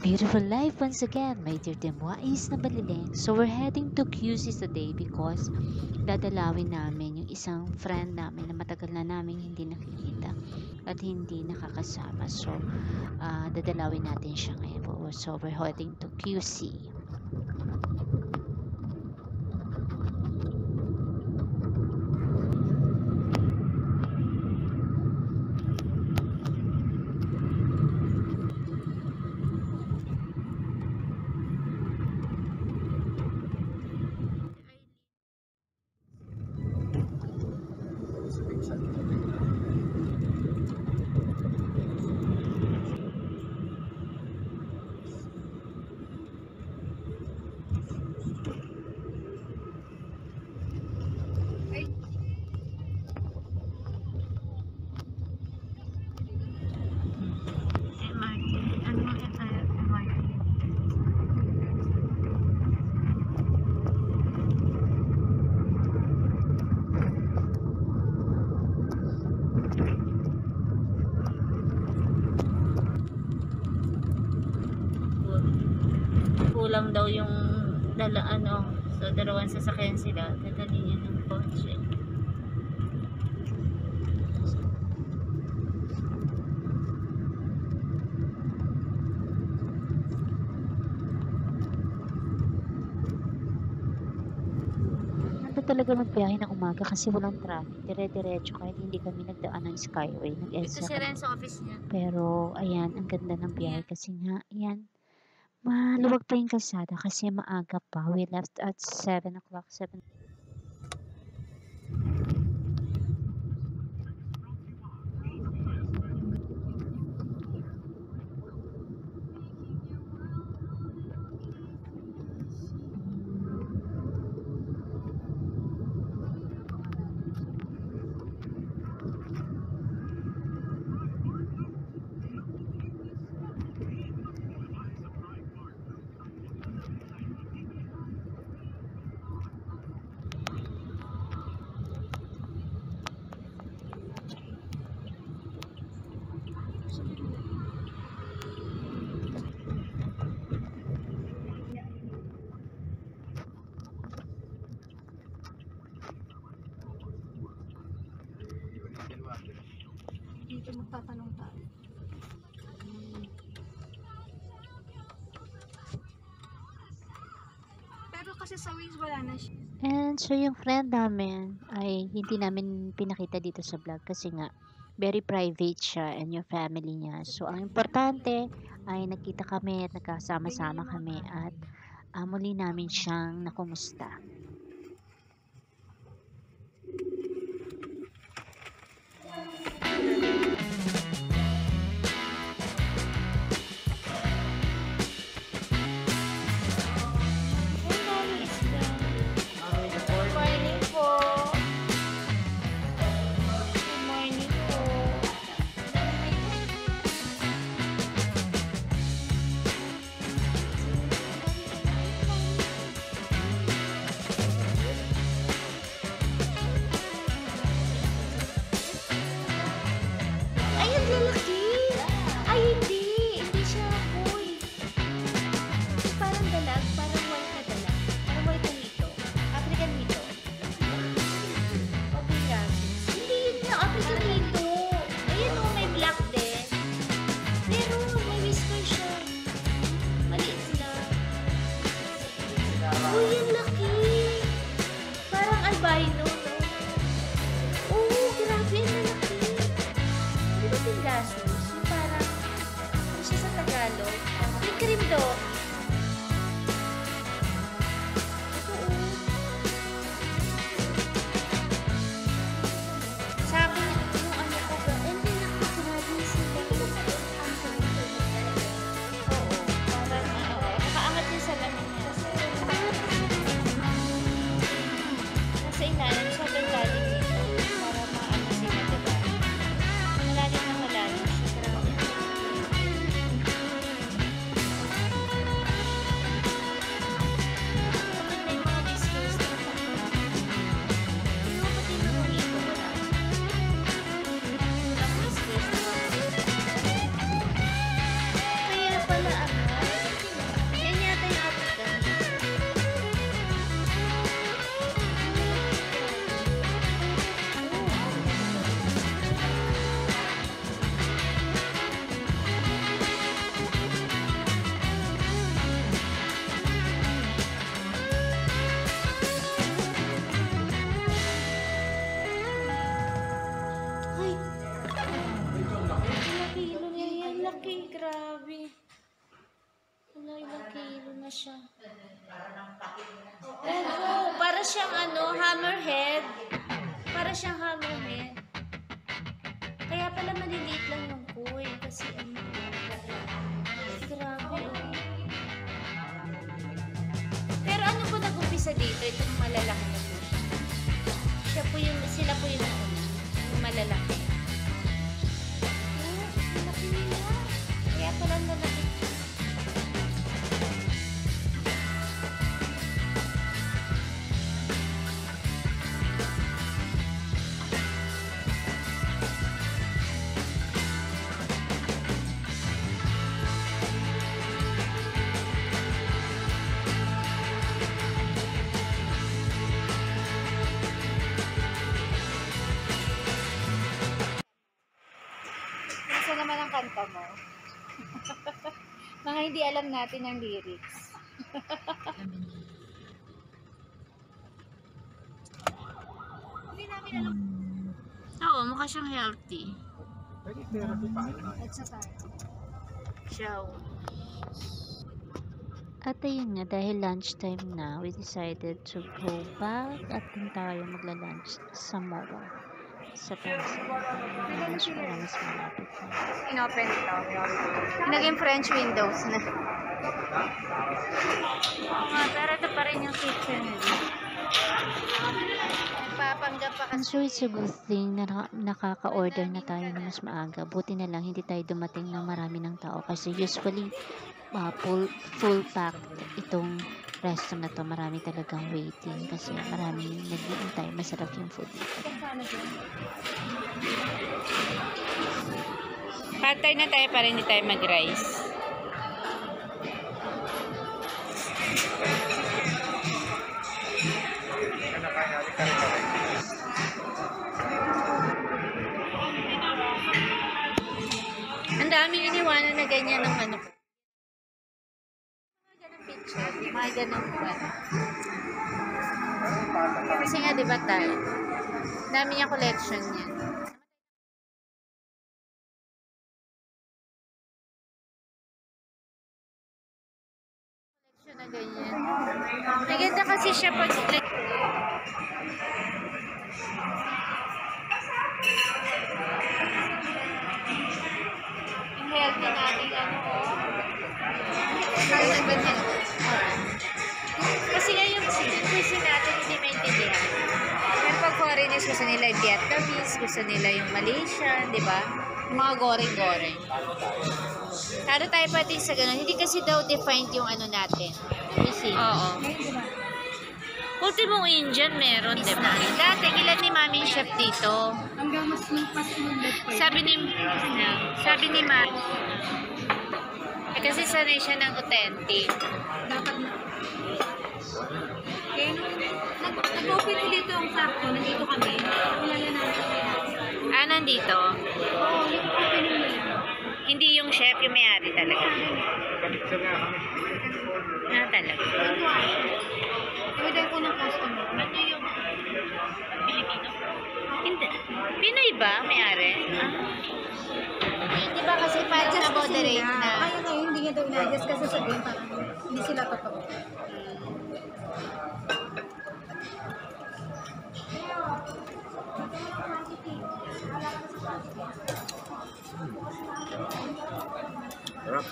Beautiful life once again, my dear Demwais na baliling. So we're heading to QC today because dadalawin namin yung isang friend namin na matagal na namin hindi nakikita at hindi nakakasama. So dadalawin natin siya ngayon. So we're heading to QC. Kulang daw yung so dalawang sasakyan sila, dadali niya ng kotse. Ganda talaga magbiyahe ng umaga kasi walang traffic. Dire-diretso kahit hindi kami nagdaan ng Skyway. Ito Nag-EDSA si Ren kami. sa office niya. Pero ayan, ang ganda ng biyahe kasi nga, ayan, maluwag pa yung kalsada kasi maaga pa. We left at 7 o'clock, 7. Dito magtatanong tayo. Pero kasi sa Waze wala na siya. And so yung friend namin ay hindi namin pinakita dito sa vlog kasi nga very private siya and yung family niya. So ang importante ay nakita kami at nagkasama-sama kami at muli namin siyang nakumusta. Malalim na malalim siya. Wala, ilang kilo na siya. Oo, para siyang hammerhead. Para siyang hammerhead. Kaya pala maliliit lang yung kuy. Kasi grabe. Pero ano po nag-umpisa dito? Itong malalaki na po. Sila po yung malalaki. Malaki nila. Kaya pala lalaki. Nasa naman ang kanta mo? Mga hindi alam natin ang lyrics. Hindi namin alam. Oo, mukha siyang healthy. Siyaw. At ayun nga, dahil lunchtime na, we decided to go back at dun tayo magla-lunch sa MOA. Sa Tansa. Lunch para mas malapit na. Inopen ito. Naging French windows na. Pero ito pa rin yung kitchen. Nagpapanggap pa kasi. So it's a good thing na nakaka-order na tayo na mas maaga. Buti na lang hindi tayo dumating ng marami ng tao kasi usually full packed itong restaurant na to. Marami talagang waiting kasi maraming naghihintay. Masarap yung food dito. Patay na tayo para hindi tayo mag-rice. Ang daming iniwanan na ganyan ng ano. Mga ganang picture, mga ganang buwan. Kasi nga diba tayo? Dami niya collection niya. Collection na ganyan. Maganda kasi siya pag healthy natin kasi nga yung cuisine natin hindi maintindihan. Pero pag foreigners gusto nila yung Vietnamese, gusto nila yung Malaysian, di ba? Yung mga goreng-goreng. Pero tayo pati sa ganun, hindi kasi daw defined yung ano natin. Cuisine. Oo. Ultimong Indian meron, di ba? Dati, ilan ni Mami yung chef dito? Hanggang mas Sabi ni Mami, kasi sanay siya ng authentic. dapat na. Okay, nag-open ulit ang sakto, nandito kami. Wala na natin. Ah, nandito? Oo, nag-open ulit. Hindi yung chef, yung may-ari talaga. Ah, talaga. Pwede ko ng customer. Ano yung Pilipino? Hindi. Pinoy ba may-ari? Ah. Di ba kasi parang na-moderate na? Kaya ngayon, hindi niya daw na-adjust kasi sabihin parang hindi sila totoo. Sarap.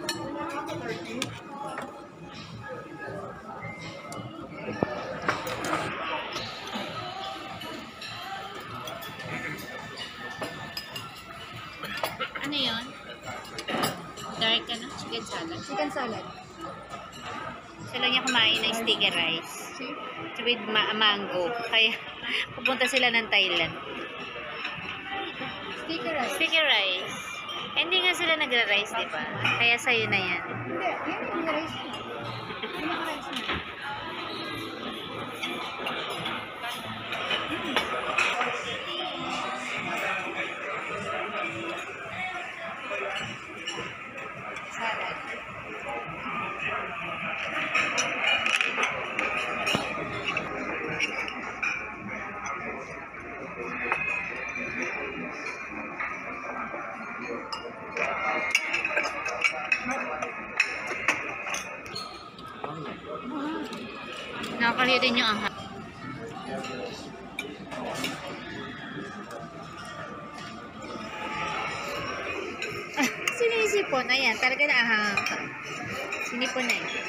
Ano yun? Dark ka na? Chicken salad? Chicken salad. Sila niya kumain ng sticky rice. With mango. Kaya pupunta sila ng Thailand. Sticky rice. Sticky rice. Hindi nga sila nagra-rice, di ba? Kaya sa'yo na yan. Hindi, yan yung rice na. Yung rice na. Salad. Nakakaliw din yung aha. Sinisipon. Ayan, talaga na ahang ka. Sinipon na yun.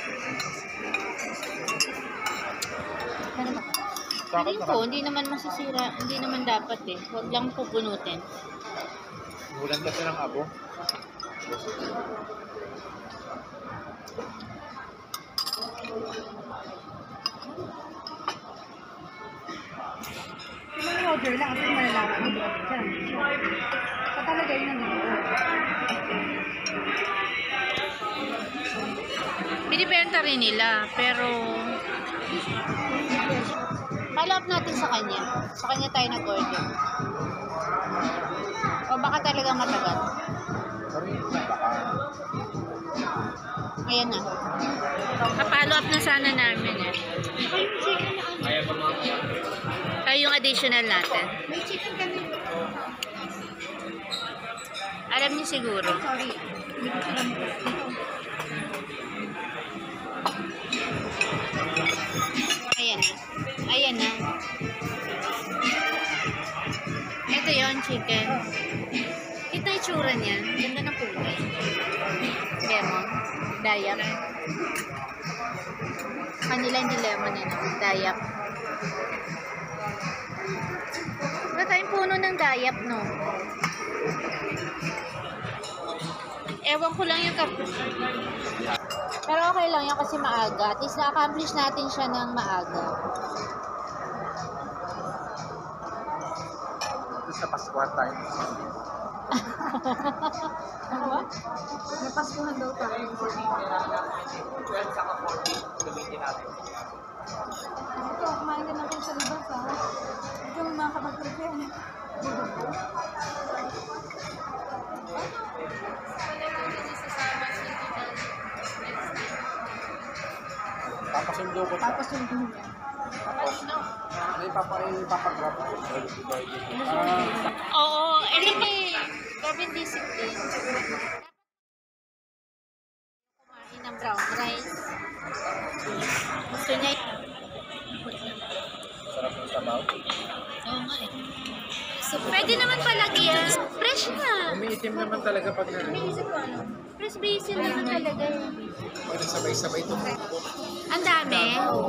Ano ba? Feeling ko, hindi naman masisira. Hindi naman dapat eh. Huwag lang pupunutin. Ulan kasi ng abo. Order lang kasi malalaman mo dyan. Patalagay na nito. Binibenta rin nila, pero follow up natin sa kanya. Sa kanya tayo nag-order. O baka talaga matagal. Ayan na. Pa-follow up na sana namin eh. Ay, yung additional natin. May chicken kami. Alam niyo siguro. Sorry. Hindi ko sila mo. Ayan na. Ayan na. Ito yon chicken. Ito yung tsura niyan. Ganda ng kulay. Lemon. Dayap. Kanila hindi lemon eh. Dayap. Wala tayong puno ng dayap, no? Ewan ko lang yung pero okay lang yan kasi maaga. At least na-accomplish natin siya ng maaga. Sa Paskuhan tayo. May paskuhan daw tayo. 12 saka 40. Gamitin natin. Ito, kumain ka natin sa libas ha. Ito yung mga kapag-prepare. Papasundo ko. Tapos yung dunya. May papagrab. Oo, anyway. Gavin discipline. Kumain ng brown rice. Gusto niya Sarap ng sabaw. oo nga eh. So, pwede naman palagyan. Fresh na. Umiitim naman talaga pag Naisip ko ano? Fresh basil naman talaga. pag sabay-sabay ito. Ang dami.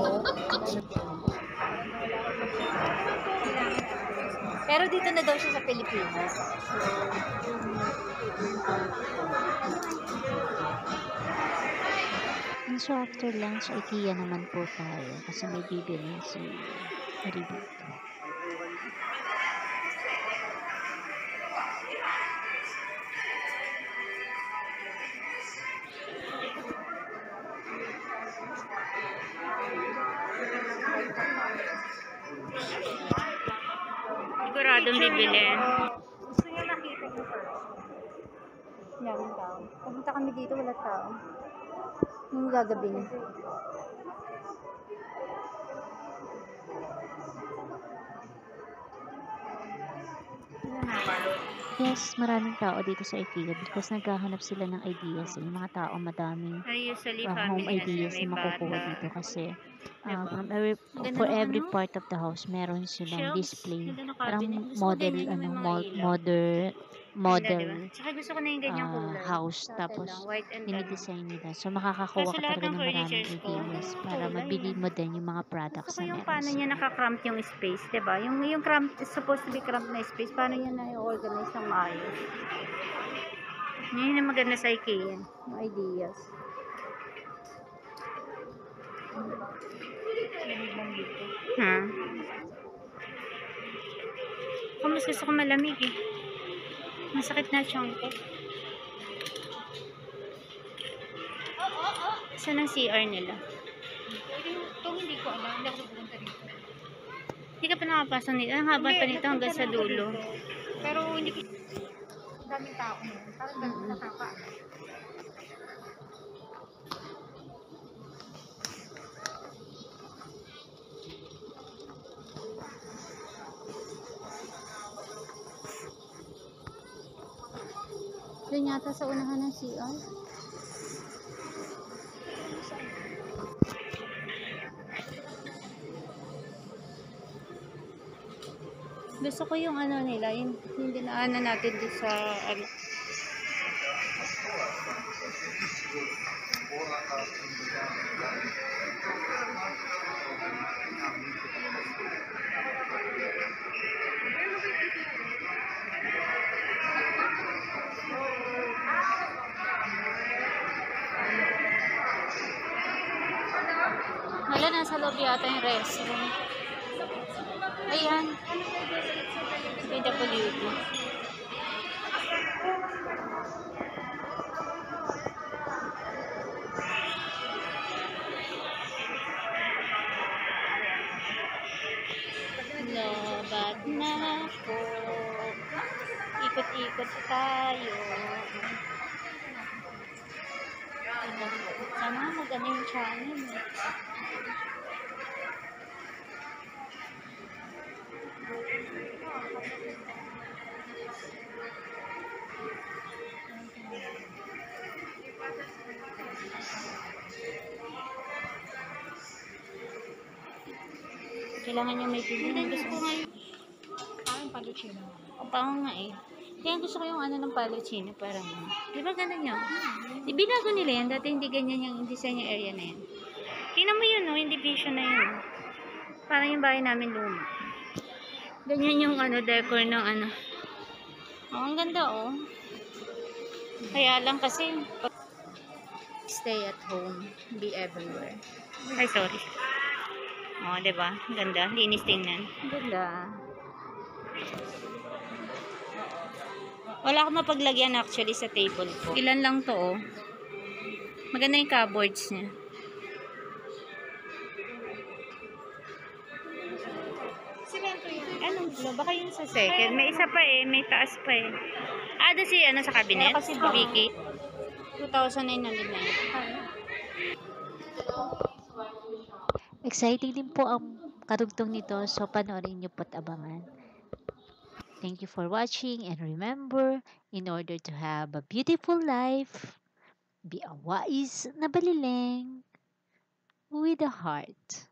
Pero dito na daw siya sa Pilipinas. So after lunch, IKEA naman po tayo kasi may bibili si Maribel. Siguradong bibili. Gusto niya nakita niyo first. Daming tao. Pumunta kami dito, wala tao. Yung gagabi niya. Yes, maraming tao dito sa IKEA because naghahanap sila ng ideas. Yung mga tao madaming Ay, usually home family ideas may na makukuha bata. dito kasi Diba? for ng every ano? part of the house meron silang Shelves. display. Ganda ng Parang cabinet. Gusto ko model ganyan yung may mga ilaw. model Ganda, diba? Tsaka gusto ko na yung ganyang kulay. house Sa atin tapos lang, white and dinidesign nila. So makakakuha Kasi ka lahat talaga ng ng maraming furnitures ko, ideas para kulay mabili yan. mo din yung mga Gusto products ko na yung meron paano niya sila. nakakramp yung space, diba? Yung cramp, supposed to be cramp na space, paano niya na-organize ng maayos. Yun yung maganda sa IKEA, yung ideas. Ha? Ako mas gusto ko malamig eh. Masakit na siyang ko. Saan ang CR nila? Ito hindi ko alam. Hindi ako pupunta dito. Hindi ka pa nakapasok nito. Ang haba pa nito hanggang sa dulo. Pero hindi ko... Daming tao mo. Parang ganun nakaka. Doon yata sa unahan ng CR. Gusto ko yung ano nila, yung dinaanan natin doon sa ano. Wala, nasa loob yata yung restroom. Ayan. PWD. Lobat na po. Ikot-ikot tayo. Sana maganda yung channel. Kailangan niya may pili. Gusto ko nga yung Parang paluchino. o pango nga eh. Kaya gusto ko yung ano ng paluchino. Parang, di ba ganun yun? Di binago nila yan. Dati hindi ganyan yung design yung area na yan. Tingnan mo yun, no? Yung division na yun. Parang yung bahay namin luma. Ganyan yung ano, decor ng ano. Oh, ang ganda oh. Kaya lang kasi, stay at home, be everywhere. Ay, sorry. Oh, diba? Ang ganda. Linis tingnan. Ang ganda. Wala akong mapaglagyan actually sa table ko. Ilan lang to oh. Maganda yung cupboards niya. Simento yun. Anong floor? Baka yun sa second. May isa pa eh. May taas pa eh. Ah, doon si ano sa cabinet? Kasi Vicky. 2,999. Exciting din po ang karugtong nito. So, panoorin niyo po't abangan. Thank you for watching. And remember, in order to have a beautiful life, be a wise na balileng with a heart.